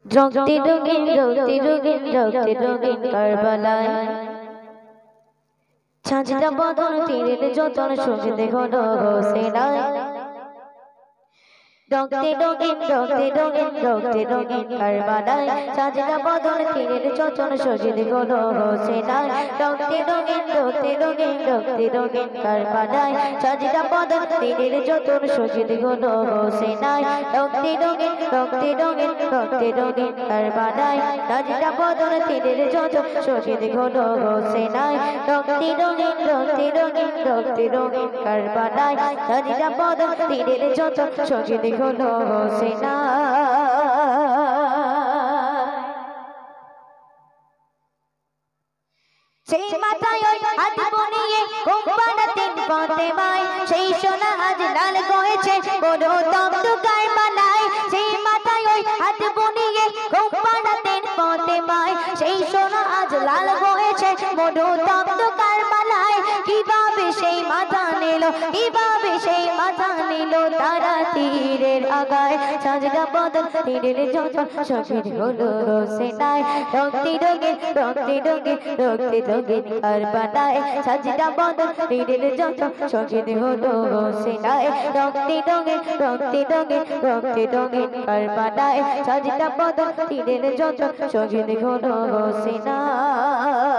রক্তে রঙিন কারবালায় ছাঁচটা বদন তীরের যতন সঙ্গীতে ঘন হোসেনায় রক্তে রঙিন কারবালায় ছাঁচটা বদন তীরের যতন সঙ্গীতে ঘন হোসেনায় রক্তে রঙিন কারবালায় ছাঁচটা বদন তীরের যতন সঙ্গীতে ঘন হোসেনায় রক্তে রঙিন কারবালায় ছাঁচটা বদন তীরের যতন সঙ্গীতে ঘন হোসেনায় রক্তে রঙিন কারবালায় ছাঁচটা বদন তীরের যতন সঙ্গীতে ঘন সেই মাথায় ওই হাত বনিয়ে কোম্পানাতেন ফাতেমায় সেই সোনা আজ লাল হয়েছে বড় তপ্ত কারবালায় সেই মাথায় ওই হাত বনিয়ে কোম্পানাতেন ফাতেমায় সেই সোনা আজ লাল হয়েছে বড় তপ্ত কারবালায় কিভাবে সেই মাথা নিল তারা তীরের আগায় সাজদা বদন তীরের যতন শহীদ হলো হোসেনায় রক্তে রঙিন কারবালায় সাজদা বদন তীরের যতন শহীদ হলো হোসেনায় রক্তে রঙিন কারবালায় সাজদা বদন তীরের যতন শহীদ হলো হোসেনায়